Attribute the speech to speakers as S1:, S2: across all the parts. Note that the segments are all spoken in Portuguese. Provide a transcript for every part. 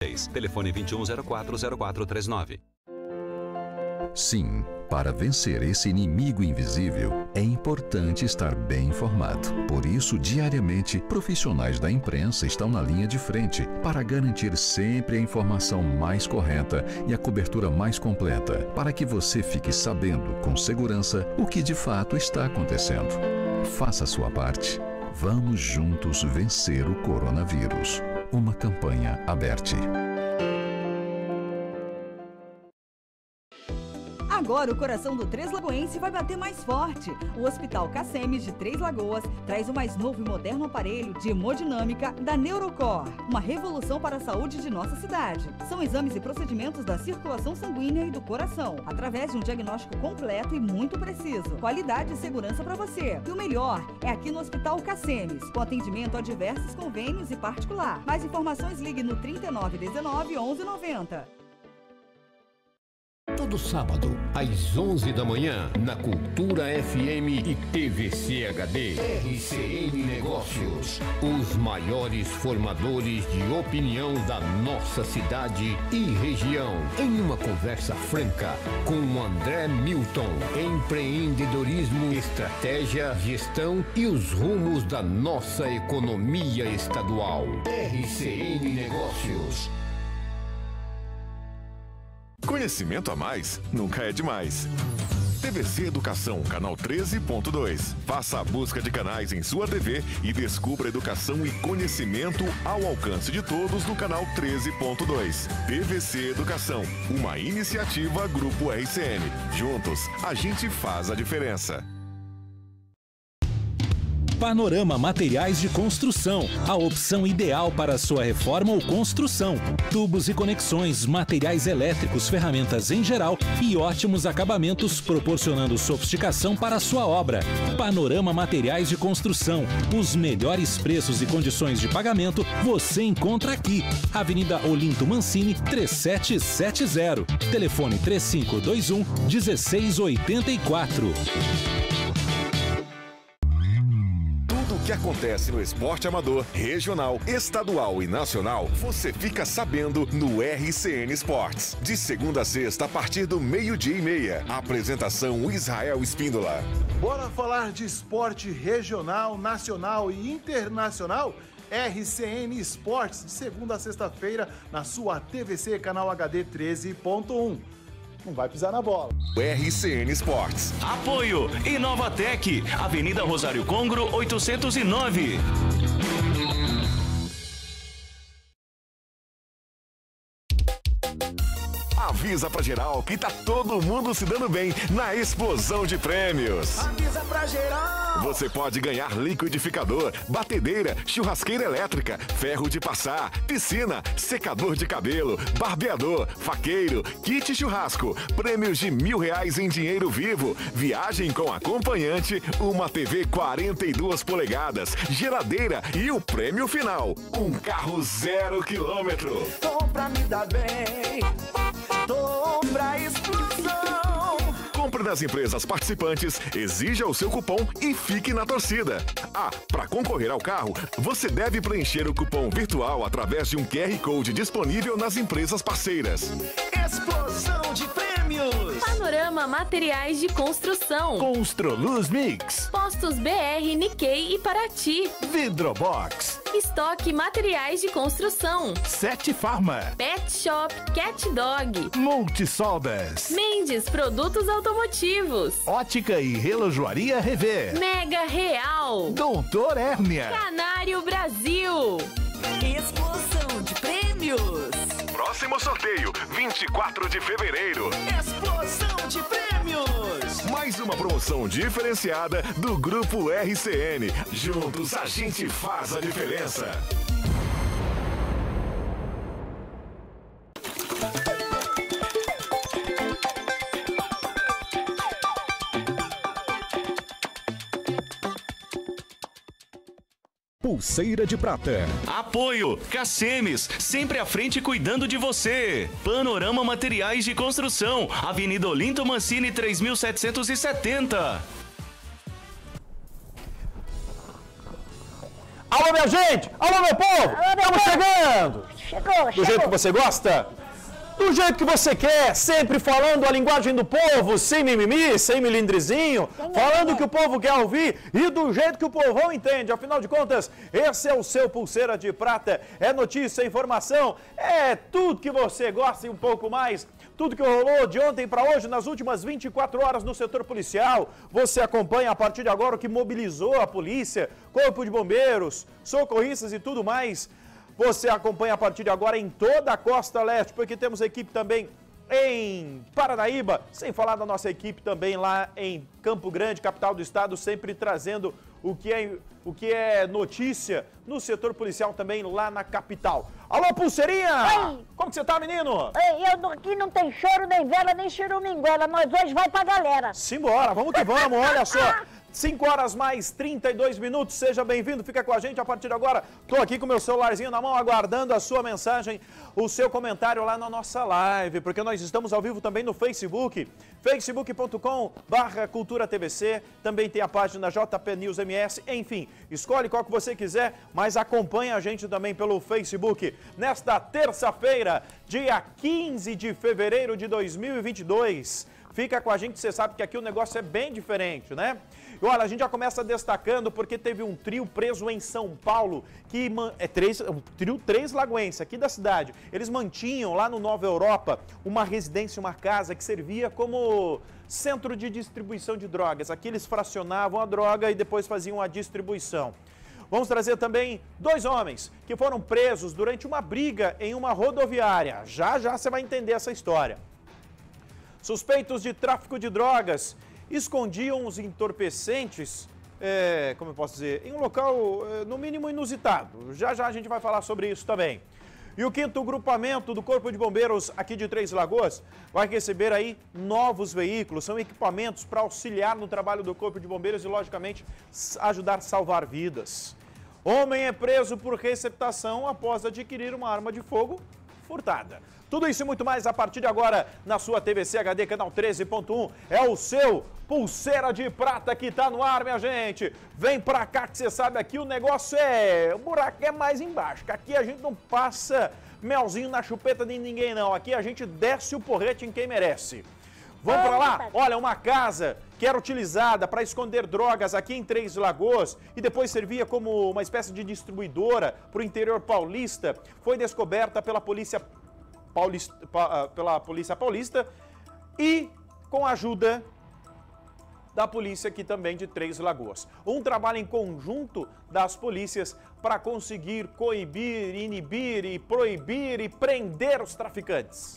S1: Telefone 21040439.
S2: Sim, para vencer esse inimigo invisível, é importante estar bem informado. Por isso, diariamente, profissionais da imprensa estão na linha de frente para garantir sempre a informação mais correta e a cobertura mais completa, para que você fique sabendo com segurança o que de fato está acontecendo. Faça a sua parte. Vamos juntos vencer o coronavírus. Uma campanha aberta.
S3: Agora o coração do Três Lagoense vai bater mais forte. O Hospital Cacemes de Três Lagoas traz o mais novo e moderno aparelho de hemodinâmica da Neurocor. Uma revolução para a saúde de nossa cidade. São exames e procedimentos da circulação sanguínea e do coração, através de um diagnóstico completo e muito preciso. Qualidade e segurança para você. E o melhor é aqui no Hospital Cacemes, com atendimento a diversos convênios e particular. Mais informações, ligue no 3919 1190.
S4: Todo sábado, às 11 da manhã, na Cultura FM e TVC HD. RCN Negócios, os maiores formadores de opinião da nossa cidade e região. Em uma conversa franca com o André Milton. Empreendedorismo, estratégia, gestão e os rumos da nossa economia estadual. RCN Negócios.
S5: Conhecimento a mais nunca é demais. TVC Educação, canal 13.2. Faça a busca de canais em sua TV e descubra educação e conhecimento ao alcance de todos no canal 13.2. TVC Educação, uma iniciativa Grupo RCN. Juntos, a gente faz a diferença.
S6: Panorama Materiais de Construção, a opção ideal para sua reforma ou construção. Tubos e conexões, materiais elétricos, ferramentas em geral e ótimos acabamentos, proporcionando sofisticação para a sua obra. Panorama Materiais de Construção, os melhores preços e condições de pagamento você encontra aqui. Avenida Olinto Mancini, 3770. Telefone 3521 1684.
S5: O que acontece no esporte amador, regional, estadual e nacional, você fica sabendo no RCN Esportes. De segunda a sexta, a partir do 12:30. Apresentação Israel Espíndola.
S7: Bora falar de esporte regional, nacional e internacional? RCN Esportes, de segunda a sexta-feira, na sua TVC, canal HD 13.1. Não vai pisar na bola.
S5: RCN Esportes.
S8: Apoio Inovatec, Avenida Rosário Congro, 809.
S5: Avisa pra geral que tá todo mundo se dando bem na explosão de prêmios.
S7: Avisa pra geral!
S5: Você pode ganhar liquidificador, batedeira, churrasqueira elétrica, ferro de passar, piscina, secador de cabelo, barbeador, faqueiro, kit churrasco, prêmios de R$1.000 em dinheiro vivo, viagem com acompanhante, uma TV 42 polegadas, geladeira e o prêmio final, um carro 0 km.
S7: Tô pra me dar bem, tô pra explosão.
S5: Compre nas empresas participantes, exija o seu cupom e fique na torcida. Ah, para concorrer ao carro, você deve preencher o cupom virtual através de um QR Code disponível nas empresas parceiras.
S7: Explosão de prêmios!
S9: Panorama Materiais de Construção.
S10: Construluz Mix.
S9: Postos BR, Nikkei e Paraty.
S10: Vidrobox.
S9: Estoque Materiais de Construção.
S10: Sete Farma.
S9: Pet Shop, Cat Dog.
S10: Multisoldas.
S9: Mendes Produtos Automotivos.
S10: Ótica e Relojoaria Rever.
S9: Mega Real.
S10: Doutor Hérnia.
S9: Canário Brasil.
S3: Explosão de prêmios.
S5: Próximo sorteio, 24 de fevereiro.
S7: Explosão de prêmios!
S5: Mais uma promoção diferenciada do Grupo RCN. Juntos a gente faz a diferença.
S6: Pulseira de Prata.
S8: Apoio Cacemes, sempre à frente cuidando de você. Panorama Materiais de Construção, Avenida Olinto Mancini 3770.
S11: Alô, minha gente! Alô, meu povo! Estamos chegando! Chegou.
S12: Do jeito que você gosta? Do jeito que você quer, sempre falando a linguagem do povo, sem mimimi, sem milindrezinho, falando o que o povo quer ouvir e do jeito que o povão entende. Afinal de contas, esse é o seu Pulseira de Prata. É notícia, informação, é tudo que você gosta e um pouco mais. Tudo que rolou de ontem para hoje, nas últimas 24 horas no setor policial. Você acompanha a partir de agora o que mobilizou a polícia, corpo de bombeiros, socorristas e tudo mais. Você acompanha a partir de agora em toda a Costa Leste, porque temos equipe também em Paranaíba, sem falar da nossa equipe também lá em Campo Grande, capital do estado, sempre trazendo o que é notícia no setor policial também lá na capital. Alô, Pulseirinha!
S11: Oi.
S12: Como que você tá, menino?
S11: Aqui não tem choro, nem vela, nem chiruminguela. Nós hoje vai pra galera.
S12: Simbora, vamos que vamos, olha só. 5 horas mais 32 minutos, seja bem-vindo, fica com a gente a partir de agora. Estou aqui com o meu celularzinho na mão, aguardando a sua mensagem, o seu comentário lá na nossa live, porque nós estamos ao vivo também no Facebook, facebook.com/culturatvc, também tem a página JP News MS, enfim, escolhe qual que você quiser, mas acompanha a gente também pelo Facebook. Nesta terça-feira, dia 15 de fevereiro de 2022, fica com a gente, você sabe que aqui o negócio é bem diferente, né? E olha, a gente já começa destacando porque teve um trio preso em São Paulo, trio Três Lagoense, aqui da cidade. Eles mantinham lá no Nova Europa uma residência, uma casa que servia como centro de distribuição de drogas. Aqui eles fracionavam a droga e depois faziam a distribuição. Vamos trazer também 2 homens que foram presos durante uma briga em uma rodoviária. Já já você vai entender essa história. Suspeitos de tráfico de drogas escondiam os entorpecentes, como eu posso dizer, em um local no mínimo inusitado. Já já a gente vai falar sobre isso também. E o 5º grupamento do Corpo de Bombeiros aqui de Três Lagoas vai receber aí novos veículos. São equipamentos para auxiliar no trabalho do Corpo de Bombeiros e, logicamente, ajudar a salvar vidas. Homem é preso por receptação após adquirir uma arma de fogo furtada. Tudo isso e muito mais a partir de agora na sua TVC HD, canal 13.1. É o seu Pulseira de Prata que tá no ar, minha gente. Vem pra cá que você sabe aqui o negócio o buraco é mais embaixo. Que aqui a gente não passa melzinho na chupeta de ninguém não. Aqui a gente desce o porrete em quem merece. Vamos pra lá? Olha, uma casa que era utilizada para esconder drogas aqui em Três Lagoas e depois servia como uma espécie de distribuidora para o interior paulista, foi descoberta pela Polícia Paulista e com a ajuda da polícia aqui também de Três Lagoas. Um trabalho em conjunto das polícias para conseguir coibir, inibir e proibir e prender os traficantes.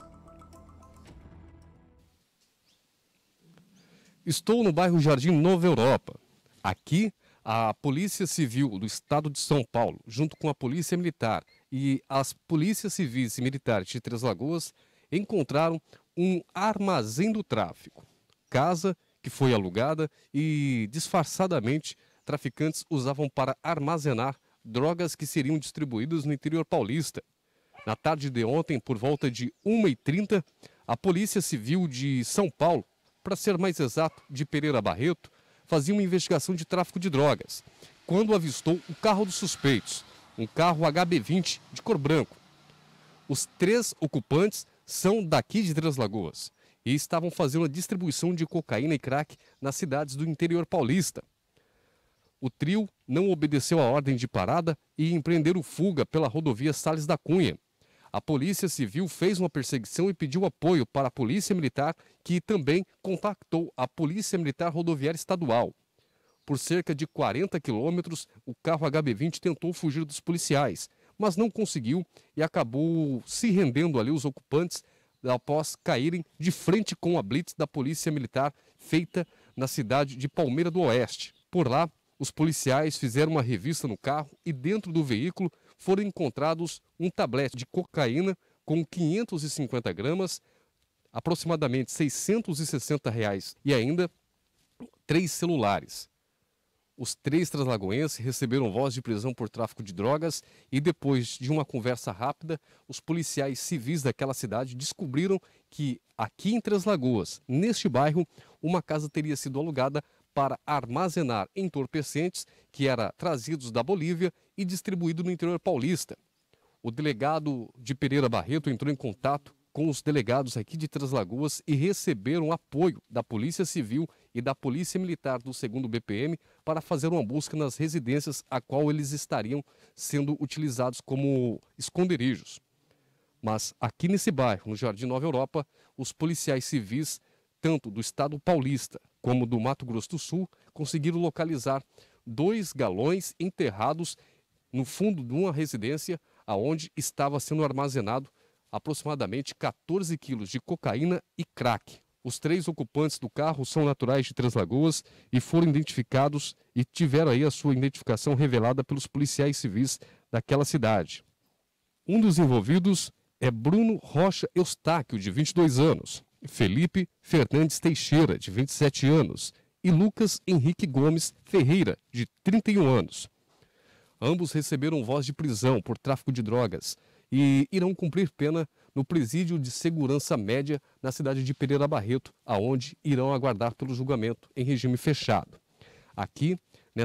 S13: Estou no bairro Jardim Nova Europa. Aqui, a Polícia Civil do Estado de São Paulo, junto com a Polícia Militar e as Polícias Civis e Militares de Três Lagoas, encontraram um armazém do tráfico. Casa que foi alugada e, disfarçadamente, traficantes usavam para armazenar drogas que seriam distribuídas no interior paulista. Na tarde de ontem, por volta de 1h30, a Polícia Civil de São Paulo, para ser mais exato, de Pereira Barreto, fazia uma investigação de tráfico de drogas, quando avistou o carro dos suspeitos, um carro HB20 de cor branco. Os 3 ocupantes são daqui de Três Lagoas e estavam fazendo a distribuição de cocaína e crack nas cidades do interior paulista. O trio não obedeceu a ordem de parada e empreenderam fuga pela rodovia Salles da Cunha. A Polícia Civil fez uma perseguição e pediu apoio para a Polícia Militar, que também contactou a Polícia Militar Rodoviária Estadual. Por cerca de 40 quilômetros, o carro HB20 tentou fugir dos policiais, mas não conseguiu e acabou se rendendo ali os ocupantes após caírem de frente com a blitz da Polícia Militar feita na cidade de Palmeira do Oeste. Por lá, os policiais fizeram uma revista no carro e dentro do veículo foram encontrados um tablete de cocaína com 550 gramas, aproximadamente R$660 e ainda 3 celulares. Os 3 translagoenses receberam voz de prisão por tráfico de drogas e depois de uma conversa rápida, os policiais civis daquela cidade descobriram que aqui em Três Lagoas, neste bairro, uma casa teria sido alugada para armazenar entorpecentes que eram trazidos da Bolívia e distribuídos no interior paulista. O delegado de Pereira Barreto entrou em contato com os delegados aqui de Três Lagoas e receberam apoio da Polícia Civil e da Polícia Militar do 2º BPM para fazer uma busca nas residências a qual eles estariam sendo utilizados como esconderijos. Mas aqui nesse bairro, no Jardim Nova Europa, os policiais civis, tanto do estado paulista como do Mato Grosso do Sul, conseguiram localizar 2 galões enterrados no fundo de uma residência aonde estava sendo armazenado aproximadamente 14 quilos de cocaína e crack. Os 3 ocupantes do carro são naturais de Três Lagoas e foram identificados e tiveram aí a sua identificação revelada pelos policiais civis daquela cidade. Um dos envolvidos é Bruno Rocha Eustáquio, de 22 anos, Felipe Fernandes Teixeira, de 27 anos, e Lucas Henrique Gomes Ferreira, de 31 anos. Ambos receberam voz de prisão por tráfico de drogas e irão cumprir pena no presídio de segurança média na cidade de Pereira Barreto, aonde irão aguardar pelo julgamento em regime fechado. Aqui,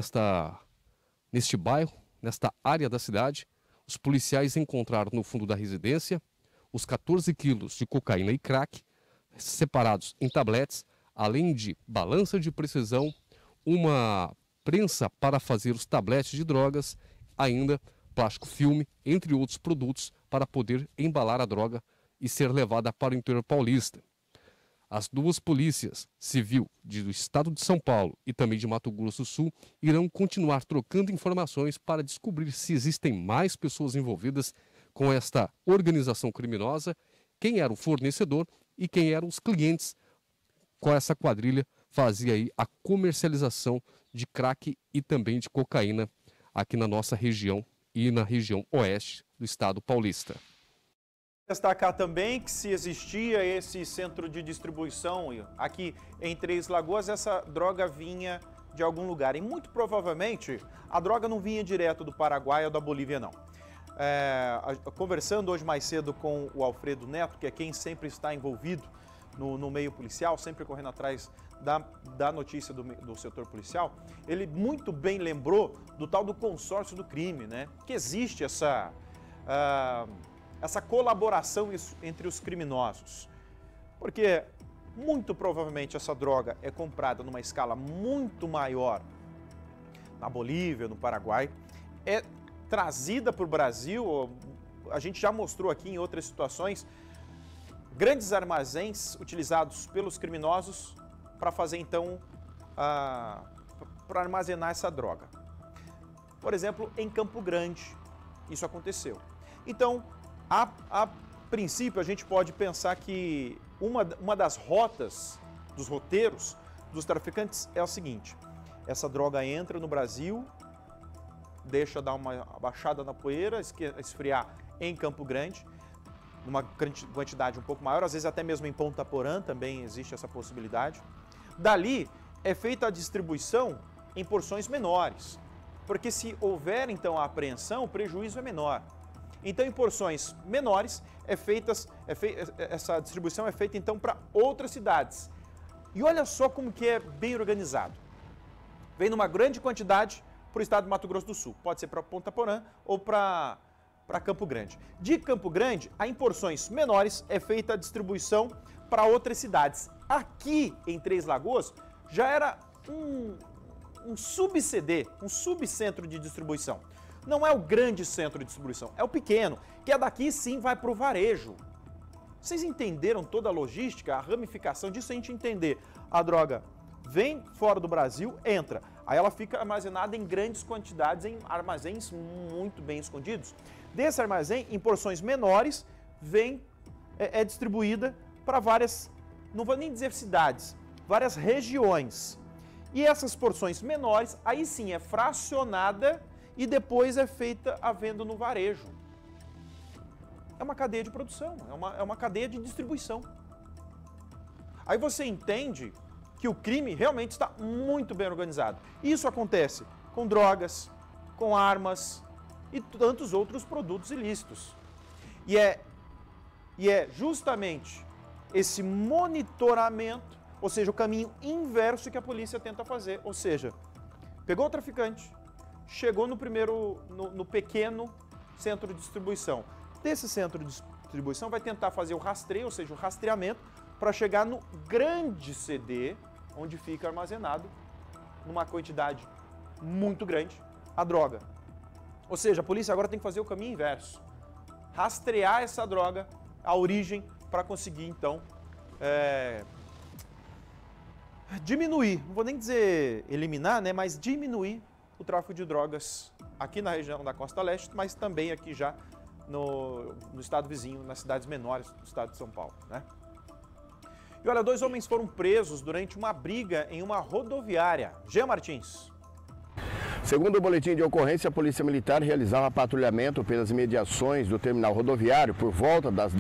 S13: neste bairro, nesta área da cidade, os policiais encontraram no fundo da residência os 14 quilos de cocaína e crack, separados em tabletes, além de balança de precisão, uma prensa para fazer os tabletes de drogas, ainda plástico filme, entre outros produtos, para poder embalar a droga e ser levada para o interior paulista. As 2 polícias civil do estado de São Paulo e também de Mato Grosso do Sul irão continuar trocando informações para descobrir se existem mais pessoas envolvidas com esta organização criminosa, quem era o fornecedor e quem eram os clientes com essa quadrilha fazia aí a comercialização de crack e também de cocaína aqui na nossa região e na região oeste do estado paulista.
S12: Destacar também que se existia esse centro de distribuição aqui em Três Lagoas, essa droga vinha de algum lugar. E muito provavelmente a droga não vinha direto do Paraguai ou da Bolívia, não. Conversando hoje mais cedo com o Alfredo Neto, que é quem sempre está envolvido no meio policial, sempre correndo atrás da notícia do setor policial, ele muito bem lembrou do tal do consórcio do crime, né? Que existe essa colaboração entre os criminosos. Porque muito provavelmente essa droga é comprada numa escala muito maior na Bolívia, no Paraguai, é trazida para o Brasil. A gente já mostrou aqui em outras situações grandes armazéns utilizados pelos criminosos para fazer então, para armazenar essa droga. Por exemplo, em Campo Grande, isso aconteceu. Então, a princípio, a gente pode pensar que uma das rotas, dos roteiros dos traficantes é o seguinte: essa droga entra no Brasil, deixa dar uma baixada na poeira, esfriar em Campo Grande, numa quantidade um pouco maior, às vezes até mesmo em Ponta Porã também existe essa possibilidade. Dali é feita a distribuição em porções menores, porque se houver então a apreensão, o prejuízo é menor. Então, em porções menores, essa distribuição é feita então para outras cidades. E olha só como que é bem organizado. Vem numa grande quantidade para o estado do Mato Grosso do Sul. Pode ser para Ponta Porã ou para Campo Grande. De Campo Grande, em porções menores, é feita a distribuição para outras cidades. Aqui em Três Lagoas, já era um sub-CD, um subcentro de distribuição. Não é o grande centro de distribuição, é o pequeno, que é daqui sim vai para o varejo. Vocês entenderam toda a logística, a ramificação disso? A gente entender. A droga vem fora do Brasil, entra. Aí ela fica armazenada em grandes quantidades, em armazéns muito bem escondidos. Desse armazém, em porções menores, é distribuída para várias, não vou nem dizer cidades, várias regiões. E essas porções menores, aí sim é fracionada e depois é feita a venda no varejo. É uma cadeia de produção, é uma cadeia de distribuição. Aí você entende que o crime realmente está muito bem organizado. Isso acontece com drogas, com armas e tantos outros produtos ilícitos. E é justamente esse monitoramento, ou seja, o caminho inverso que a polícia tenta fazer. Ou seja, pegou o traficante, chegou no pequeno centro de distribuição. Desse centro de distribuição vai tentar fazer o rastreio, ou seja, o rastreamento, para chegar no grande CD, onde fica armazenado, numa quantidade muito grande, a droga. Ou seja, a polícia agora tem que fazer o caminho inverso. Rastrear essa droga, a origem, para conseguir, então, diminuir, não vou nem dizer eliminar, né, mas diminuir o tráfico de drogas aqui na região da Costa Leste, mas também aqui já no estado vizinho, nas cidades menores do estado de São Paulo, né? E olha, 2 homens foram presos durante uma briga em uma rodoviária. Jean Martins.
S14: Segundo o boletim de ocorrência, a Polícia Militar realizava patrulhamento pelas imediações do terminal rodoviário por volta das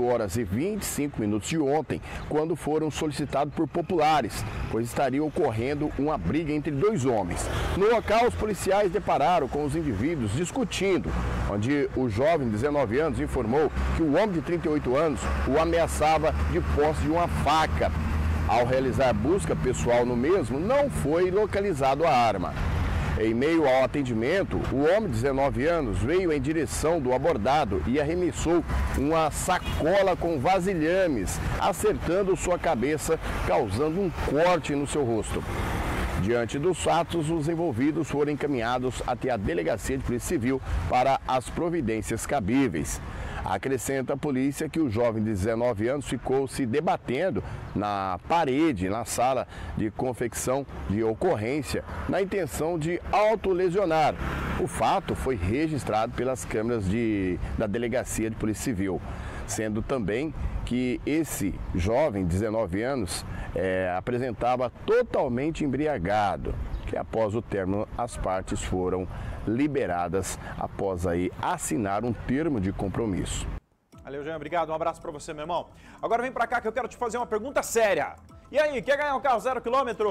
S14: 18h25 de ontem, quando foram solicitados por populares, pois estaria ocorrendo uma briga entre 2 homens. No local, os policiais depararam com os indivíduos discutindo, onde o jovem de 19 anos informou que o homem de 38 anos o ameaçava de posse de uma faca. Ao realizar busca pessoal no mesmo, não foi localizado a arma. Em meio ao atendimento, o homem de 19 anos veio em direção do abordado e arremessou uma sacola com vasilhames, acertando sua cabeça, causando um corte no seu rosto. Diante dos fatos, os envolvidos foram encaminhados até a Delegacia de Polícia Civil para as providências cabíveis. Acrescenta a polícia que o jovem de 19 anos ficou se debatendo na parede, na sala de confecção de ocorrência, na intenção de autolesionar. O fato foi registrado pelas câmeras da Delegacia de Polícia Civil, sendo também que esse jovem de 19 anos apresentava totalmente embriagado, que após o término as partes foram liberadas após aí assinar um termo de compromisso.
S12: Valeu, Jean, obrigado, um abraço pra você, meu irmão. Agora vem pra cá que eu quero te fazer uma pergunta séria. E aí, quer ganhar um carro 0 km?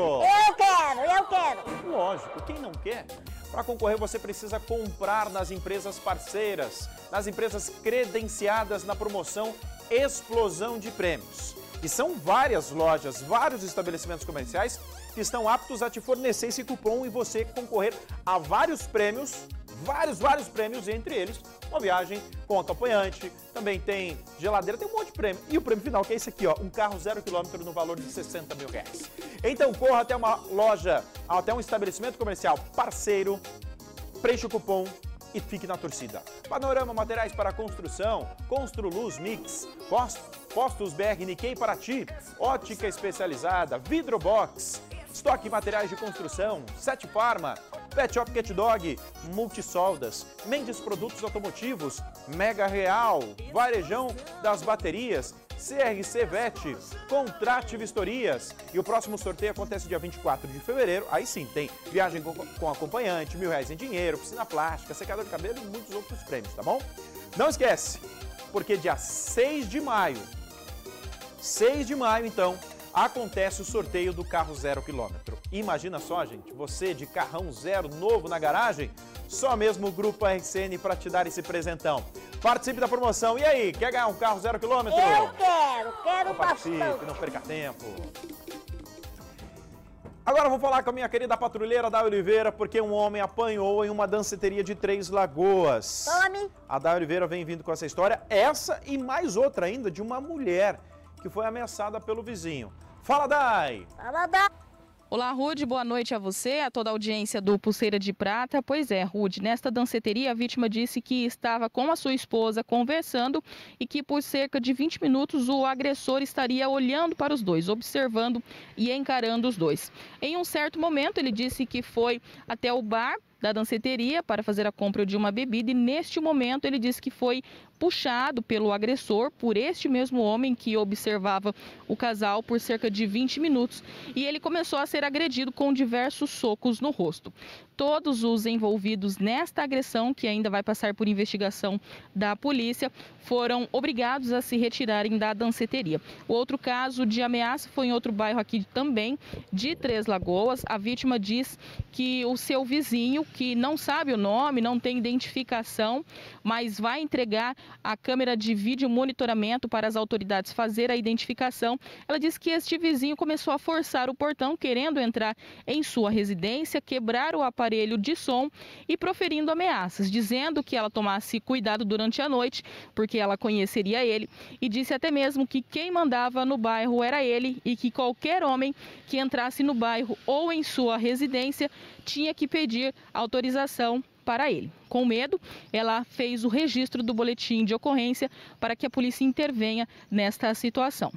S11: Eu quero!
S12: Lógico, quem não quer? Para concorrer, você precisa comprar nas empresas parceiras, nas empresas credenciadas na promoção Explosão de Prêmios. E são várias lojas, vários estabelecimentos comerciais que estão aptos a te fornecer esse cupom e você concorrer a vários prêmios, vários prêmios, entre eles uma viagem com acompanhante, também tem geladeira, tem um monte de prêmio. E o prêmio final, que é esse aqui, ó, um carro 0 km no valor de R$60 mil. Então corra até uma loja, até um estabelecimento comercial parceiro, preencha o cupom e fique na torcida. Panorama Materiais para Construção, Construluz Mix, Postos BR Nikkei Paraty, Ótica Especializada, Vidrobox, Estoque Materiais de Construção, Sete Farma, Pet Shop Cat Dog, Multisoldas, Mendes Produtos Automotivos, Mega Real, Varejão das Baterias, CRC Vet, Contrate Vistorias. E o próximo sorteio acontece dia 24 de fevereiro. Aí sim, tem viagem com acompanhante, R$1.000 em dinheiro, piscina plástica, secador de cabelo e muitos outros prêmios, tá bom? Não esquece, porque dia 6 de maio, então, acontece o sorteio do carro 0 km. Imagina só, gente, você de carrão zero novo na garagem, só mesmo o Grupo RCN para te dar esse presentão. Participe da promoção. E aí, quer ganhar um carro 0 km?
S11: Eu quero
S12: participe,
S11: bastante.
S12: não perca tempo. Agora eu vou falar com a minha querida patrulheira Day Oliveira, porque um homem apanhou em uma danceteria de Três Lagoas.
S11: Tome.
S12: A Day Oliveira vem vindo com essa história, essa e mais outra ainda, de uma mulher que foi ameaçada pelo vizinho. Fala, Day!
S11: Fala, Day!
S15: Olá, Rude, boa noite a você, a toda a audiência do Pulseira de Prata. Pois é, Rude, nesta danceteria a vítima disse que estava com a sua esposa conversando e que por cerca de 20 minutos o agressor estaria olhando para os dois, observando e encarando os dois. Em um certo momento ele disse que foi até o bar da danceteria para fazer a compra de uma bebida e neste momento ele disse que foi puxado pelo agressor, por este mesmo homem que observava o casal por cerca de 20 minutos e ele começou a ser agredido com diversos socos no rosto. Todos os envolvidos nesta agressão, que ainda vai passar por investigação da polícia, foram obrigados a se retirarem da danceteria. O outro caso de ameaça foi em outro bairro aqui também, de Três Lagoas. A vítima diz que o seu vizinho, que não sabe o nome, não tem identificação, mas vai entregar a câmera de vídeo monitoramento para as autoridades fazer a identificação, ela disse que este vizinho começou a forçar o portão, querendo entrar em sua residência, quebrar o aparelho de som e proferindo ameaças, dizendo que ela tomasse cuidado durante a noite, porque ela conheceria ele, e disse até mesmo que quem mandava no bairro era ele e que qualquer homem que entrasse no bairro ou em sua residência tinha que pedir autorização para ele. Com medo, ela fez o registro do boletim de ocorrência para que a polícia intervenha nesta situação.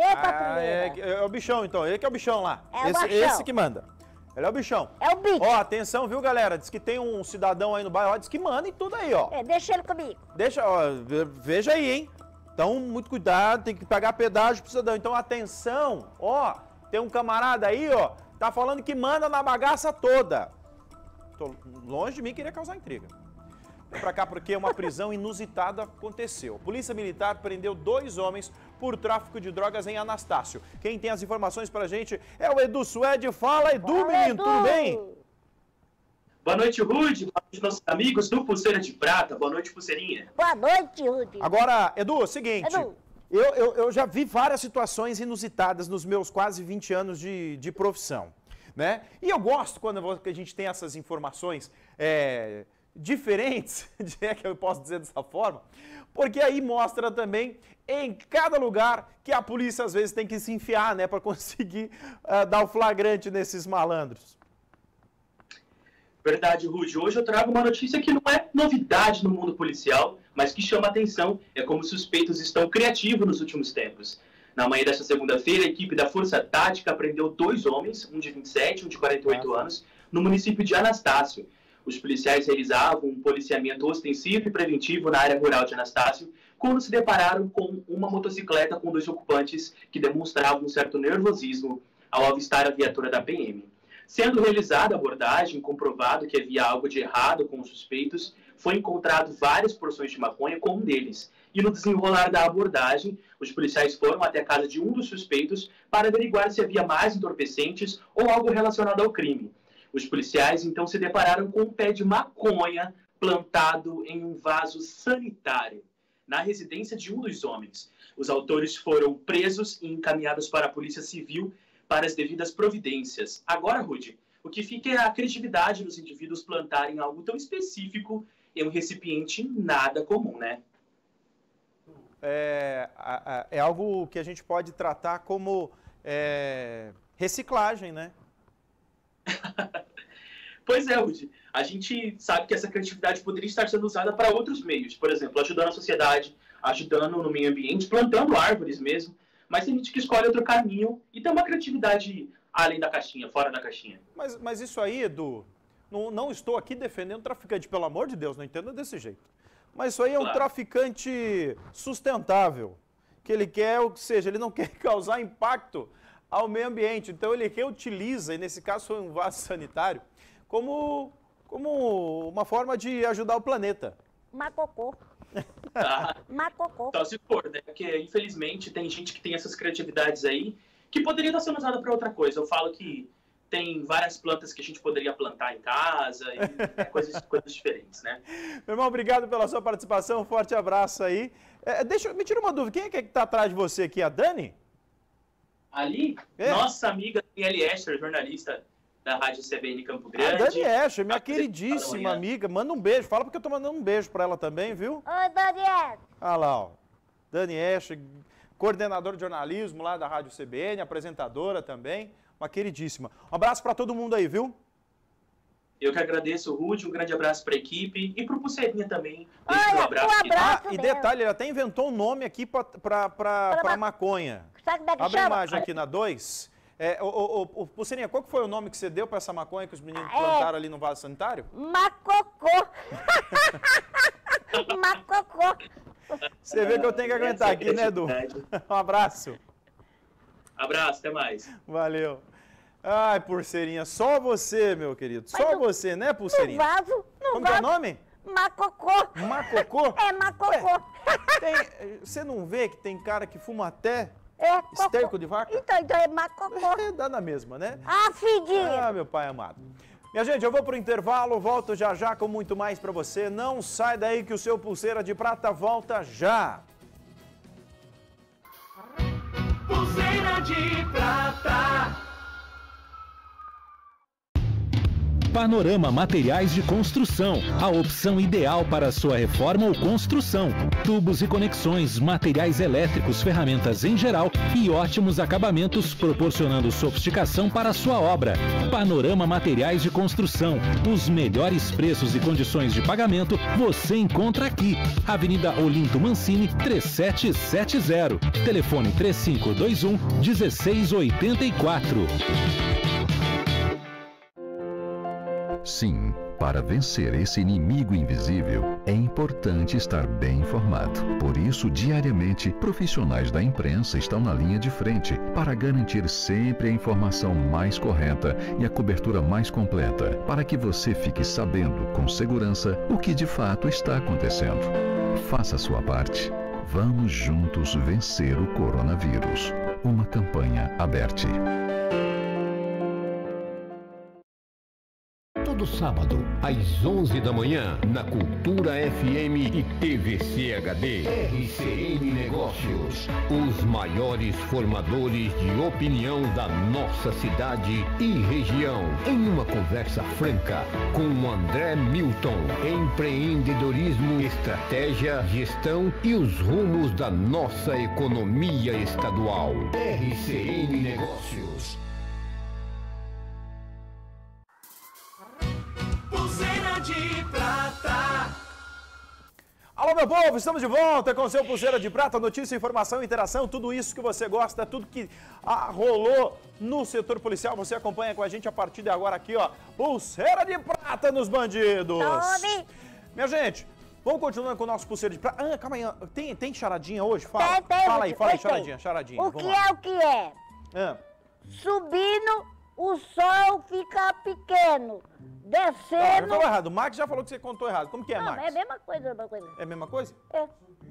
S12: É o bichão, então. Ele que é o bichão lá. Esse que manda. Ele é o bichão.
S11: É o bicho.
S12: Ó, atenção, viu, galera? Diz que tem um cidadão aí no bairro, ó, diz que manda em tudo aí, ó.
S11: Deixa ele comigo.
S12: Deixa, ó, veja aí, hein? Então, muito cuidado, tem que pagar pedágio pro cidadão. Então, atenção, ó, tem um camarada aí, ó, tá falando que manda na bagaça toda. Tô longe de mim querer causar intriga. Vem pra cá porque uma prisão inusitada aconteceu. Polícia Militar prendeu 2 homens por tráfico de drogas em Anastácio. Quem tem as informações pra gente é o Edu Suede. Fala, Edu, menino, tudo bem?
S16: Boa noite, Rude. Boa noite, nossos amigos do Pulseira de Prata. Boa noite, Pulseirinha.
S11: Boa noite, Rude.
S12: Agora, Edu, é o seguinte... Edu. Eu já vi várias situações inusitadas nos meus quase 20 anos de profissão, né? E eu gosto quando a gente tem essas informações diferentes, é que eu posso dizer dessa forma, porque aí mostra também em cada lugar que a polícia às vezes tem que se enfiar, né, para conseguir dar o flagrante nesses malandros.
S16: Verdade, Rude. Hoje eu trago uma notícia que não é novidade no mundo policial, mas que chama atenção. É como os suspeitos estão criativos nos últimos tempos. Na manhã desta segunda-feira, a equipe da Força Tática prendeu 2 homens, um de 27 e um de 48 anos, no município de Anastácio. Os policiais realizavam um policiamento ostensivo e preventivo na área rural de Anastácio, quando se depararam com uma motocicleta com 2 ocupantes que demonstravam um certo nervosismo ao avistar a viatura da PM. Sendo realizada a abordagem, comprovado que havia algo de errado com os suspeitos, foi encontrado várias porções de maconha com um deles. E no desenrolar da abordagem, os policiais foram até a casa de um dos suspeitos para averiguar se havia mais entorpecentes ou algo relacionado ao crime. Os policiais então se depararam com um pé de maconha plantado em um vaso sanitário, na residência de um dos homens. Os autores foram presos e encaminhados para a Polícia Civil para as devidas providências. Agora, Rude, o que fica é a criatividade dos indivíduos plantarem algo tão específico em um recipiente nada comum, né?
S12: É algo que a gente pode tratar como reciclagem, né?
S16: Pois é, Rude. A gente sabe que essa criatividade poderia estar sendo usada para outros meios. Por exemplo, ajudando a sociedade, ajudando no meio ambiente, plantando árvores mesmo. Mas tem gente que escolhe outro caminho e tem uma criatividade além da caixinha, fora da caixinha.
S12: Mas isso aí, Edu, não estou aqui defendendo traficante, pelo amor de Deus, não entenda desse jeito. Mas isso aí é um traficante sustentável, que ele quer, ou seja, ele não quer causar impacto ao meio ambiente. Então ele reutiliza, e nesse caso foi um vaso sanitário, como uma forma de ajudar o planeta.
S11: Macocô. Macocô.
S16: Só se for, né? Porque infelizmente tem gente que tem essas criatividades aí que poderia estar sendo usada para outra coisa. Eu falo que tem várias plantas que a gente poderia plantar em casa e coisas diferentes, né?
S12: Meu irmão, obrigado pela sua participação, um forte abraço aí. Me tira uma dúvida, quem é que está atrás de você aqui? A Dani?
S16: Ali? Nossa amiga Daniele Escher, jornalista da Rádio CBN Campo Grande.
S12: A Dani Escher, minha queridíssima amiga, manda um beijo, fala porque eu tô mandando um beijo para ela também, viu?
S11: Oi, Dani.
S12: Ah lá, ó. Dani Escher, coordenadora de jornalismo lá da Rádio CBN, apresentadora também, uma queridíssima. Um abraço para todo mundo aí, viu?
S16: Eu que agradeço, Rude, um grande abraço para a equipe e para o Pulseirinha também.
S11: Um abraço
S12: e detalhe, ele até inventou um nome aqui para maconha. Abre a imagem aqui na 2. Pulseirinha, qual que foi o nome que você deu para essa maconha que os meninos plantaram ali no vaso sanitário?
S11: Macocô. Macocô.
S12: Você vê que eu tenho que aguentar aqui, né, Edu? Um abraço.
S16: Abraço, até mais.
S12: Valeu. Ai, Pulseirinha, só você, meu querido. Só você, né, Pulseirinha?
S11: No vaso.
S12: Como é o nome?
S11: Macocô.
S12: Macocô?
S11: É macocô.
S12: Você não vê que tem cara que fuma até esterco de vaca?
S11: Então é macocô.
S12: Dá na mesma, né?
S11: Ah, fedinha.
S12: Ah, meu pai amado. Minha gente, eu vou pro intervalo, volto já já com muito mais para você. Não sai daí que o seu Pulseira de Prata volta já.
S17: Pulseira de Prata.
S6: Panorama Materiais de Construção, a opção ideal para sua reforma ou construção. Tubos e conexões, materiais elétricos, ferramentas em geral e ótimos acabamentos, proporcionando sofisticação para a sua obra. Panorama Materiais de Construção, os melhores preços e condições de pagamento você encontra aqui. Avenida Olinto Mancini, 3770. Telefone 3521-1684.
S2: Sim, para vencer esse inimigo invisível, é importante estar bem informado. Por isso, diariamente, profissionais da imprensa estão na linha de frente para garantir sempre a informação mais correta e a cobertura mais completa, para que você fique sabendo com segurança o que de fato está acontecendo. Faça a sua parte. Vamos juntos vencer o coronavírus. Uma campanha aberta.
S4: Todo sábado, às 11 da manhã, na Cultura FM e TVC HD. RCN Negócios, os maiores formadores de opinião da nossa cidade e região. Em uma conversa franca com André Milton. Empreendedorismo, estratégia, gestão e os rumos da nossa economia estadual. RCN Negócios.
S17: Pulseira de Prata.
S12: Alô, meu povo, estamos de volta com o seu Pulseira de Prata, notícia, informação, interação, tudo isso que você gosta, tudo que rolou no setor policial, você acompanha com a gente a partir de agora aqui, ó, Pulseira de Prata nos bandidos.
S11: Tome.
S12: Minha gente, vamos continuando com o nosso Pulseira de Prata. Calma aí, tem charadinha hoje? Fala,
S11: tem,
S12: fala aí, charadinha.
S11: O que é o que é? Subindo, o sol fica pequeno. Descendo...
S12: Não, falou errado. O Max já falou que você contou errado. Como que é, Max?
S11: Não, é a mesma coisa,
S12: É a mesma coisa?
S11: É.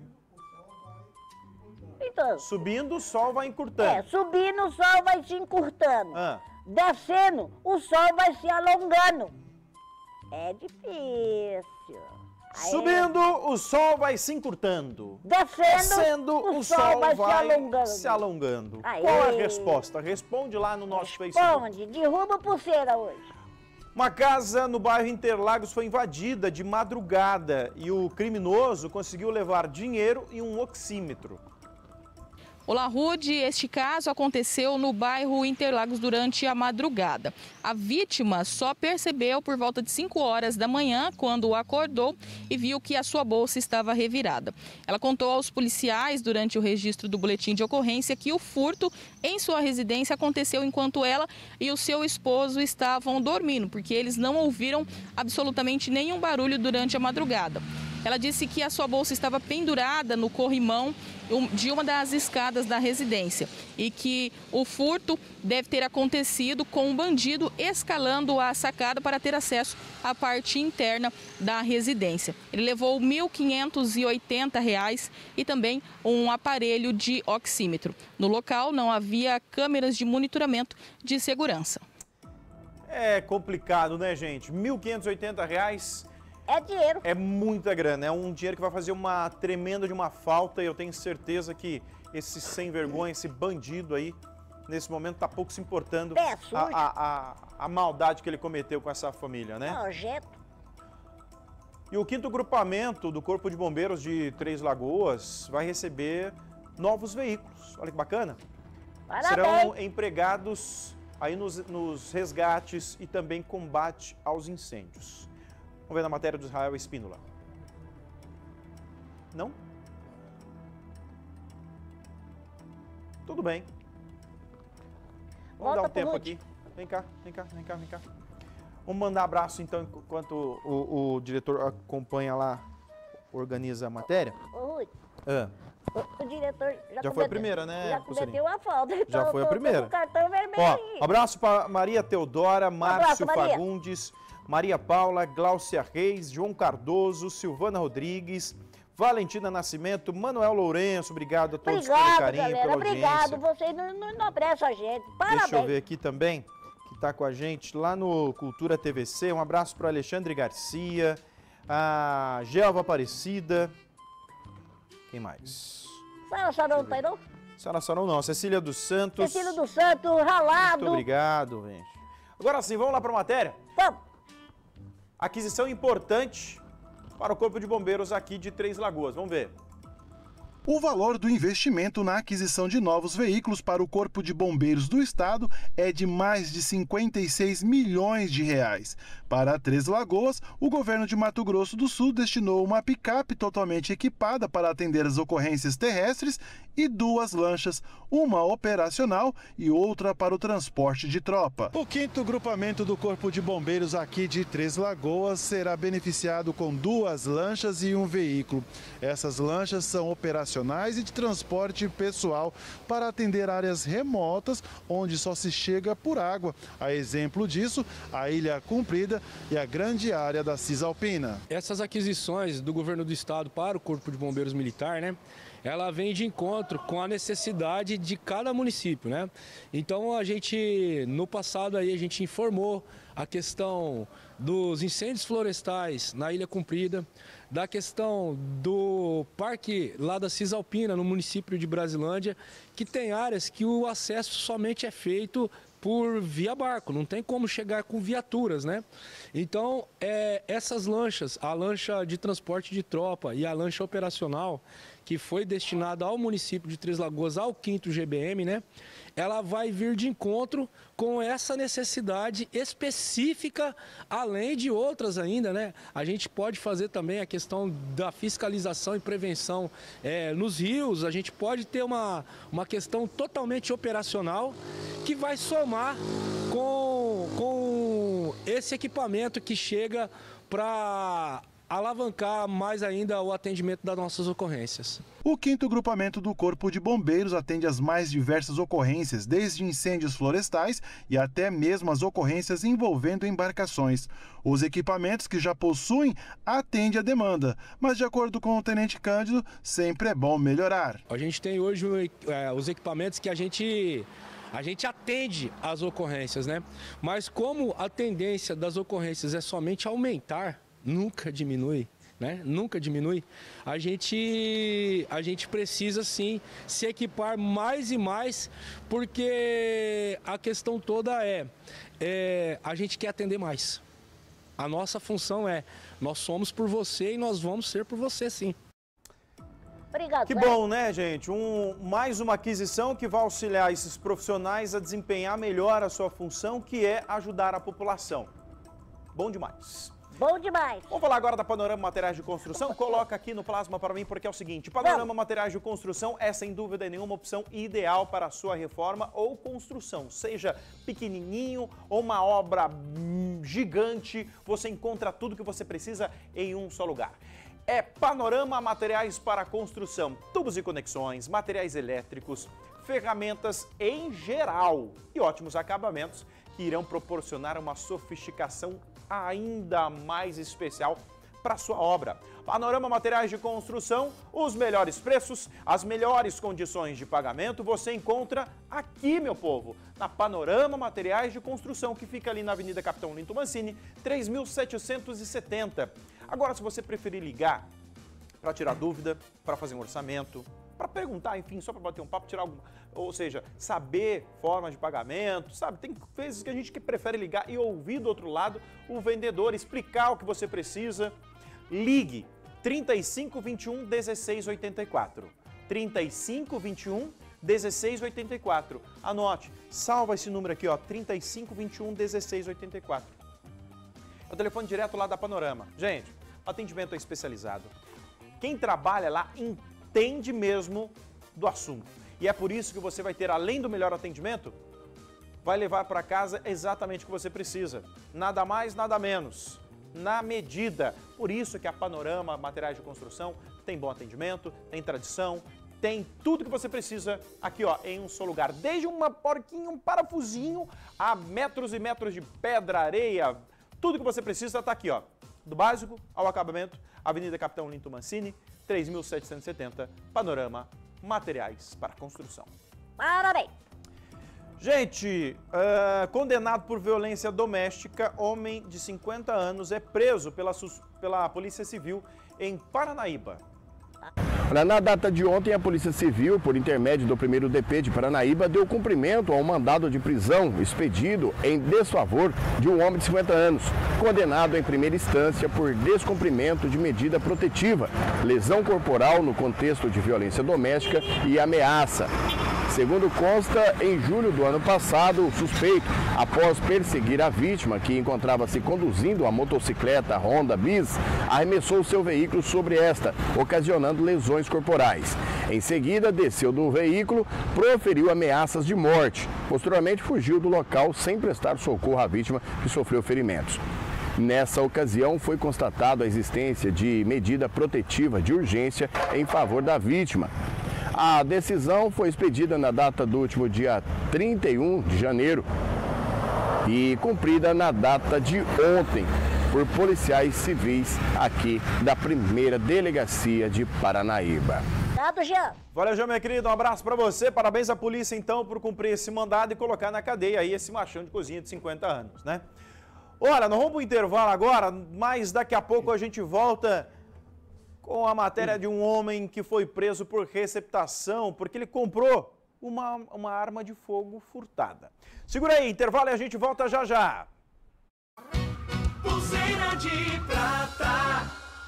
S11: Então...
S12: Subindo, o sol vai encurtando.
S11: Subindo, o sol vai se encurtando. Descendo, o sol vai se alongando. É difícil.
S12: Subindo, o sol vai se encurtando.
S11: Descendo,
S12: o sol vai
S11: se alongando.
S12: Qual a resposta? Responde lá no nosso Facebook.
S11: Responde, derruba a pulseira hoje.
S12: Uma casa no bairro Interlagos foi invadida de madrugada e o criminoso conseguiu levar dinheiro e um oxímetro.
S15: Olá, Rude. Este caso aconteceu no bairro Interlagos durante a madrugada. A vítima só percebeu por volta de 5 horas da manhã, quando acordou e viu que a sua bolsa estava revirada. Ela contou aos policiais, durante o registro do boletim de ocorrência, que o furto em sua residência aconteceu enquanto ela e o seu esposo estavam dormindo, porque eles não ouviram absolutamente nenhum barulho durante a madrugada. Ela disse que a sua bolsa estava pendurada no corrimão de uma das escadas da residência e que o furto deve ter acontecido com um bandido escalando a sacada para ter acesso à parte interna da residência. Ele levou R$ 1.580 e também um aparelho de oxímetro. No local não havia câmeras de monitoramento de segurança.
S12: É complicado, né, gente? R$ 1.580...
S11: É dinheiro.
S12: É muita grana, é um dinheiro que vai fazer uma tremenda de uma falta e eu tenho certeza que esse sem vergonha, esse bandido aí, nesse momento tá pouco se importando a maldade que ele cometeu com essa família, né?
S11: Projeto.
S12: E o 5º grupamento do Corpo de Bombeiros de Três Lagoas vai receber novos veículos. Olha que bacana.
S11: Parabéns.
S12: Serão empregados aí nos resgates e também combate aos incêndios. Vamos ver na matéria do Israel Espínola. Não? Tudo bem. Vamos dar um tempo aqui. Vem cá. Vamos mandar abraço então, enquanto o diretor acompanha lá, organiza a matéria.
S11: Ô, Rui. O diretor
S12: já foi a primeira, né?
S11: Já cometeu a falta.
S12: Já foi a primeira.
S11: Com cartão vermelho.
S12: Abraço para Maria Teodora, Márcio Fagundes, Maria Paula, Gláucia Reis, João Cardoso, Silvana Rodrigues, Valentina Nascimento, Manuel Lourenço, obrigado a todos pelo carinho,
S11: galera,
S12: pela audiência.
S11: Obrigado, vocês não enobrece a gente. Parabéns.
S12: Deixa eu ver aqui também, que está com a gente lá no Cultura TVC. Um abraço para Alexandre Garcia, a Gelva Aparecida. Quem mais?
S11: Sara Sarão, tá aí não?
S12: Sara Sarão não, Cecília dos Santos.
S11: Cecília dos Santos, Ralado.
S12: Muito obrigado, gente. Agora sim, vamos lá para a matéria?
S11: Vamos.
S12: Aquisição importante para o Corpo de Bombeiros aqui de Três Lagoas. Vamos ver.
S7: O valor do investimento na aquisição de novos veículos para o Corpo de Bombeiros do Estado é de mais de 56 milhões de reais. Para Três Lagoas, o governo de Mato Grosso do Sul destinou uma picape totalmente equipada para atender as ocorrências terrestres e 2 lanchas, uma operacional e outra para o transporte de tropa. O 5º grupamento do Corpo de Bombeiros aqui de Três Lagoas será beneficiado com 2 lanchas e um veículo. Essas lanchas são operacionais e de transporte pessoal para atender áreas remotas onde só se chega por água. A exemplo disso, a Ilha Comprida e a grande área da Cisalpina.
S18: Essas aquisições do governo do estado para o Corpo de Bombeiros Militar, né? Ela vem de encontro com a necessidade de cada município, né? Então a gente, no passado aí, a gente informou a questão dos incêndios florestais na Ilha Comprida, da questão do parque lá da Cisalpina, no município de Brasilândia, que tem áreas que o acesso somente é feito por via barco, não tem como chegar com viaturas, né? Então, essas lanchas, a lancha de transporte de tropa e a lancha operacional, que foi destinada ao município de Três Lagoas, ao 5º GBM, né? Ela vai vir de encontro com essa necessidade específica, além de outras ainda, né? A gente pode fazer também a questão da fiscalização e prevenção nos rios, a gente pode ter uma questão totalmente operacional que vai somar com esse equipamento que chega para alavancar mais ainda o atendimento das nossas ocorrências.
S7: O 5º grupamento do Corpo de Bombeiros atende às mais diversas ocorrências, desde incêndios florestais e até mesmo as ocorrências envolvendo embarcações. Os equipamentos que já possuem atendem a demanda, mas de acordo com o Tenente Cândido, sempre é bom melhorar.
S18: A gente tem hoje os equipamentos que a gente atende às ocorrências, né? Mas como a tendência das ocorrências é somente aumentar, nunca diminui, né? Nunca diminui. A gente precisa sim se equipar mais e mais, porque a questão toda a gente quer atender mais. A nossa função nós somos por você e nós vamos ser por você sim.
S11: Obrigado.
S12: Que bom, né, gente? Mais uma aquisição que vai auxiliar esses profissionais a desempenhar melhor a sua função, que é ajudar a população. Bom demais.
S11: Bom demais.
S12: Vamos falar agora da Panorama Materiais de Construção? Coloca aqui no plasma para mim, porque é o seguinte, Panorama Materiais de Construção é sem dúvida nenhuma opção ideal para a sua reforma ou construção. Seja pequenininho ou uma obra gigante, você encontra tudo que você precisa em um só lugar. É Panorama Materiais para Construção, tubos e conexões, materiais elétricos, ferramentas em geral e ótimos acabamentos que irão proporcionar uma sofisticação ainda mais especial para sua obra. Panorama Materiais de Construção, os melhores preços, as melhores condições de pagamento você encontra aqui, meu povo, na Panorama Materiais de Construção, que fica ali na Avenida Capitão Linto Mancini, 3770. Agora, se você preferir ligar para tirar dúvida, para fazer um orçamento, para perguntar, enfim, só para bater um papo, tirar alguma, ou seja, saber formas de pagamento, sabe? Tem vezes que a gente prefere ligar e ouvir do outro lado o vendedor explicar o que você precisa. Ligue 3521 1684. 3521 1684. Anote, salva esse número aqui, ó, 3521 1684. É o telefone direto lá da Panorama. Gente, o atendimento é especializado. Quem trabalha lá entende mesmo do assunto. E é por isso que você vai ter, além do melhor atendimento, vai levar para casa exatamente o que você precisa. Nada mais, nada menos. Na medida. Por isso que a Panorama Materiais de Construção tem bom atendimento, tem tradição, tem tudo que você precisa aqui, ó, em um só lugar. Desde uma porquinha, um parafusinho, a metros e metros de pedra, areia, tudo que você precisa está aqui, ó. Do básico ao acabamento, Avenida Capitão Linto Mancini, 3770, Panorama Materiais para Construção.
S11: Parabéns!
S12: Gente, condenado por violência doméstica, homem de 50 anos é preso pela Polícia Civil em Paranaíba.
S14: Na data de ontem, a Polícia Civil, por intermédio do 1º DP de Paranaíba, deu cumprimento ao mandado de prisão expedido em desfavor de um homem de 50 anos, condenado em primeira instância por descumprimento de medida protetiva, lesão corporal no contexto de violência doméstica e ameaça. Segundo consta, em julho do ano passado, o suspeito, após perseguir a vítima, que encontrava-se conduzindo a motocicleta Honda Bis, arremessou seu veículo sobre esta, ocasionando lesões corporais. Em seguida, desceu do veículo, proferiu ameaças de morte. Posteriormente, fugiu do local sem prestar socorro à vítima, que sofreu ferimentos. Nessa ocasião, foi constatada a existência de medida protetiva de urgência em favor da vítima. A decisão foi expedida na data do último dia 31 de janeiro e cumprida na data de ontem por policiais civis aqui da 1ª Delegacia de Paranaíba.
S11: Obrigado, Jean.
S12: Valeu, Jean, minha querida. Um abraço pra você. Parabéns à polícia, então, por cumprir esse mandado e colocar na cadeia aí esse machão de cozinha de 50 anos, né? Olha, nós vamos para o intervalo agora, mas daqui a pouco a gente volta com a matéria de um homem que foi preso por receptação, porque ele comprou uma arma de fogo furtada. Segura aí, intervalo e a gente volta já já.
S17: Pulseira de prata.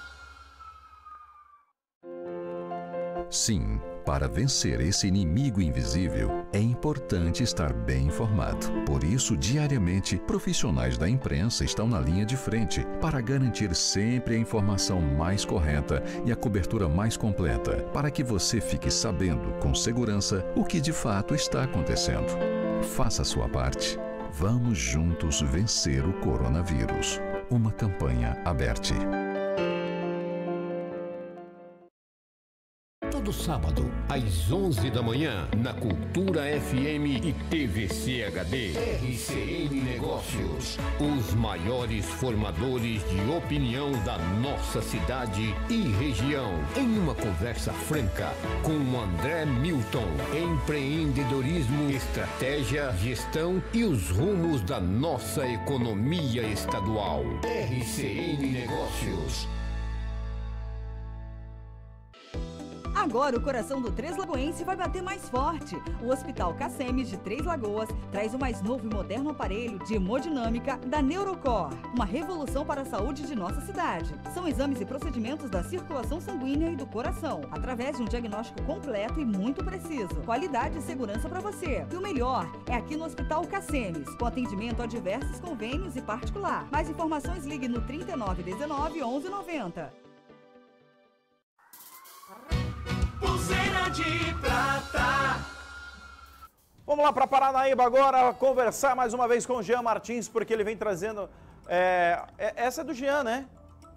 S2: Sim, para vencer esse inimigo invisível, é importante estar bem informado. Por isso, diariamente, profissionais da imprensa estão na linha de frente para garantir sempre a informação mais correta e a cobertura mais completa, para que você fique sabendo com segurança o que de fato está acontecendo. Faça a sua parte. Vamos juntos vencer o coronavírus. Uma campanha aberta.
S4: Todo sábado, às 11 da manhã, na Cultura FM e TVC HD. RCN Negócios. Os maiores formadores de opinião da nossa cidade e região. Em uma conversa franca com André Milton. Empreendedorismo, estratégia, gestão e os rumos da nossa economia estadual. RCN Negócios.
S3: Agora o coração do Três Lagoense vai bater mais forte. O Hospital Cacemes de Três Lagoas traz o mais novo e moderno aparelho de hemodinâmica da Neurocor. Uma revolução para a saúde de nossa cidade. São exames e procedimentos da circulação sanguínea e do coração, através de um diagnóstico completo e muito preciso. Qualidade e segurança para você. E o melhor é aqui no Hospital Cacemes, com atendimento a diversos convênios e particular. Mais informações, ligue no 3919 1190.
S17: Pulseira de prata.
S12: Vamos lá para Paranaíba agora, conversar mais uma vez com o Jean Martins, porque ele vem trazendo... essa é do Jean, né?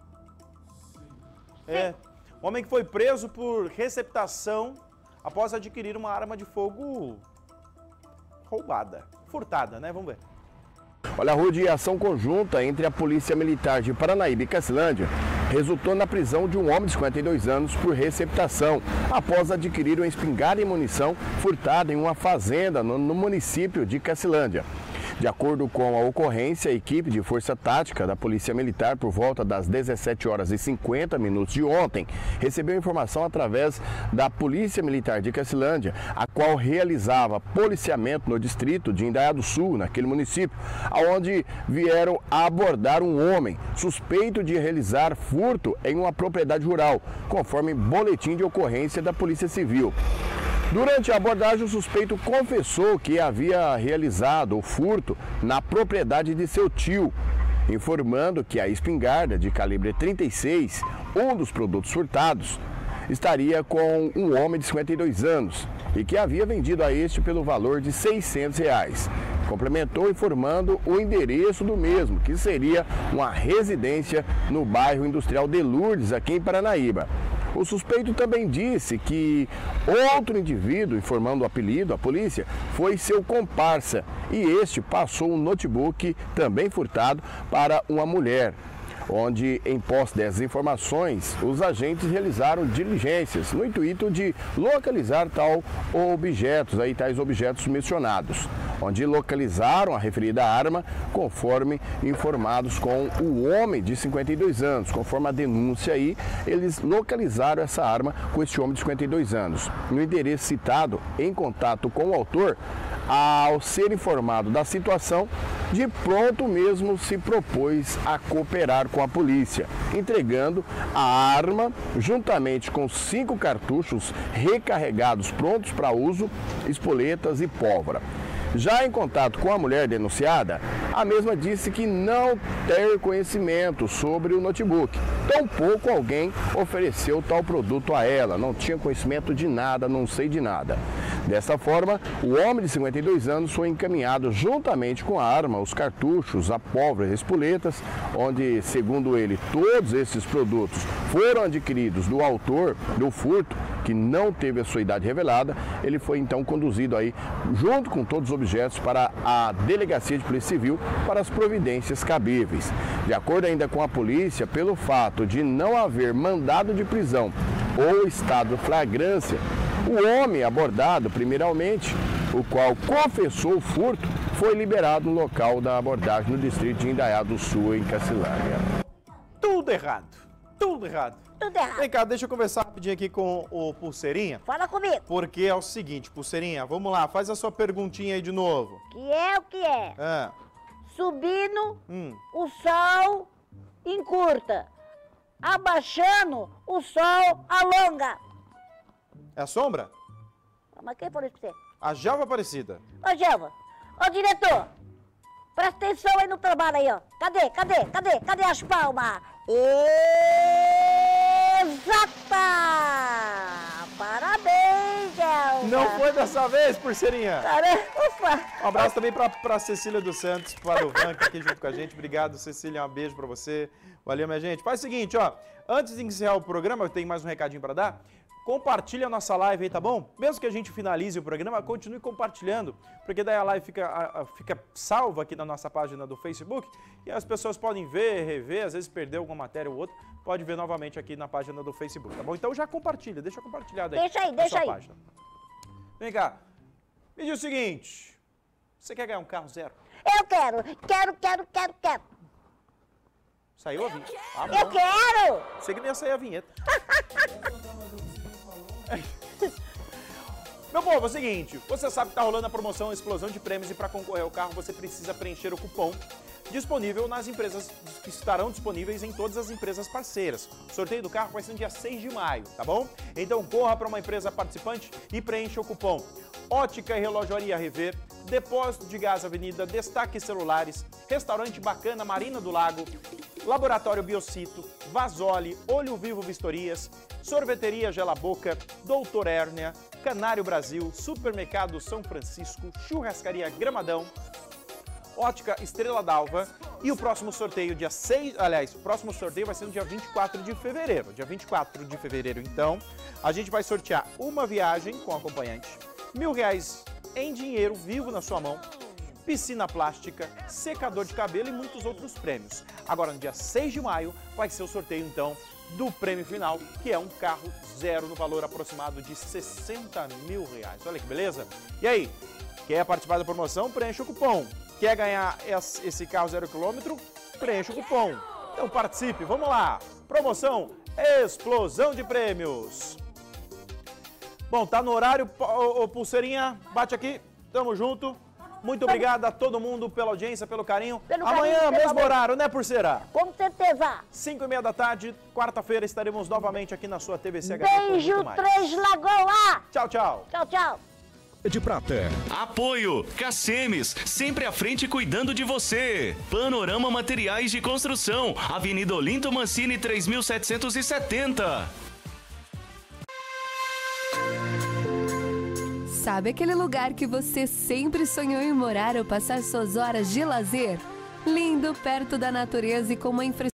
S12: É. Um homem que foi preso por receptação após adquirir uma arma de fogo roubada, furtada, né? Vamos ver.
S14: Olha, Rudy, a ação conjunta entre a Polícia Militar de Paranaíba e Cacilândia resultou na prisão de um homem de 52 anos por receptação, após adquirir uma espingarda e munição furtada em uma fazenda no município de Cacilândia. De acordo com a ocorrência, a equipe de Força Tática da Polícia Militar, por volta das 17h50 de ontem, recebeu informação através da Polícia Militar de Cacilândia, a qual realizava policiamento no distrito de Indaiá do Sul, naquele município, onde vieram abordar um homem suspeito de realizar furto em uma propriedade rural, conforme boletim de ocorrência da Polícia Civil. Durante a abordagem, o suspeito confessou que havia realizado o furto na propriedade de seu tio, informando que a espingarda de calibre 36, um dos produtos furtados, estaria com um homem de 52 anos e que havia vendido a este pelo valor de R$600. Complementou informando o endereço do mesmo, que seria uma residência no bairro industrial de Lourdes, aqui em Paranaíba. O suspeito também disse que outro indivíduo, informando o apelido à polícia, foi seu comparsa e este passou um notebook, também furtado, para uma mulher, onde, em posse dessas informações, os agentes realizaram diligências no intuito de localizar tais objetos mencionados. onde localizaram a referida arma, conforme informados com o homem de 52 anos. Conforme a denúncia aí, eles localizaram essa arma com esse homem de 52 anos. No endereço citado, em contato com o autor, ao ser informado da situação, de pronto mesmo se propôs a cooperar com a polícia, entregando a arma juntamente com 5 cartuchos recarregados prontos para uso, espoletas e pólvora. Já em contato com a mulher denunciada, a mesma disse que não ter conhecimento sobre o notebook. Tampouco alguém ofereceu tal produto a ela, não tinha conhecimento de nada, não sei de nada. Desta forma, o homem de 52 anos foi encaminhado juntamente com a arma, os cartuchos, a pólvora e as espoletas, onde, segundo ele, todos esses produtos foram adquiridos do autor do furto, que não teve a sua idade revelada. Ele foi então conduzido aí, junto com todos os objetos, para a Delegacia de Polícia Civil para as providências cabíveis. De acordo ainda com a polícia, pelo fato de não haver mandado de prisão ou estado de flagrância, o homem abordado primeiramente, o qual confessou o furto, foi liberado no local da abordagem no distrito de Indaiá do Sul, em Cacilândia.
S12: Tudo errado, tudo errado.
S11: Tudo errado.
S12: Vem cá, deixa eu conversar rapidinho aqui com o Pulseirinha.
S11: Fala comigo.
S12: Porque é o seguinte, Pulseirinha, vamos lá, faz a sua perguntinha aí de novo.
S11: Que é o que é? Subindo, o sol encurta. Abaixando, o sol alonga.
S12: É a sombra?
S11: Mas quem falou isso pra você?
S12: A Gelva Aparecida.
S11: Ô, Gelva. Ô, diretor. Presta atenção aí no trabalho aí, ó. Cadê as palmas? Exata! Parabéns, Gelva.
S12: Não foi dessa vez, Pulseirinha.
S11: Ufa.
S12: Um abraço também pra Cecília dos Santos, para o Van, que tá aqui junto com a gente. Obrigado, Cecília. Um beijo pra você. Valeu, minha gente. Faz o seguinte, ó. Antes de encerrar o programa, eu tenho mais um recadinho pra dar. Compartilha a nossa live aí, tá bom? Mesmo que a gente finalize o programa, continue compartilhando, porque daí a live fica salva aqui na nossa página do Facebook e as pessoas podem ver, rever, às vezes perder alguma matéria ou outra, pode ver novamente aqui na página do Facebook, tá bom? Então já compartilha, deixa compartilhado aí.
S11: Deixa aí.
S12: Página. Vem cá, me diz o seguinte, você quer ganhar um carro zero?
S11: Eu quero.
S12: Saiu a vinheta?
S11: Eu quero!
S12: Você que nem ia sair a vinheta. Meu povo, é o seguinte, você sabe que tá rolando a promoção Explosão de Prêmios e para concorrer ao carro você precisa preencher o cupom disponível nas empresas que estarão disponíveis em todas as empresas parceiras. O sorteio do carro vai ser no dia 6 de maio, tá bom? Então corra para uma empresa participante e preencha o cupom Ótica e Relojoaria Rever, Depósito de Gás Avenida, Destaque Celulares, Restaurante Bacana Marina do Lago, Laboratório Biocito, Vasoli, Olho Vivo Vistorias, Sorveteria Gela Boca, Doutor Hérnia, Canário Brasil, Supermercado São Francisco, Churrascaria Gramadão, Ótica Estrela d'Alva e o próximo sorteio dia 6, aliás, o próximo sorteio vai ser no dia 24 de fevereiro. Dia 24 de fevereiro, então, a gente vai sortear uma viagem com acompanhante, R$1.000 em dinheiro vivo na sua mão, piscina plástica, secador de cabelo e muitos outros prêmios. Agora, no dia 6 de maio, vai ser o sorteio, então, do prêmio final, que é um carro zero no valor aproximado de R$60 mil. Olha que beleza? E aí, quer participar da promoção? Preencha o cupom. Quer ganhar esse carro 0 km? Preencha o cupom. Então participe, vamos lá. Promoção Explosão de Prêmios. Bom, tá no horário, ô Pulseirinha, bate aqui, tamo junto. Muito obrigado a todo mundo pela audiência, pelo carinho. Amanhã, mesmo horário, né, Pulseira?
S11: Com certeza.
S12: 5h30 da tarde, quarta-feira, estaremos novamente aqui na sua TVC HD.
S11: Beijo, Três Lagoas.
S12: Tchau, tchau.
S11: Tchau, tchau.
S8: De Prata. Apoio Cacemes, sempre à frente cuidando de você. Panorama Materiais de Construção, Avenida Olinto Mancini 3770.
S19: Sabe aquele lugar que você sempre sonhou em morar ou passar suas horas de lazer? Lindo, perto da natureza e com uma infraestrutura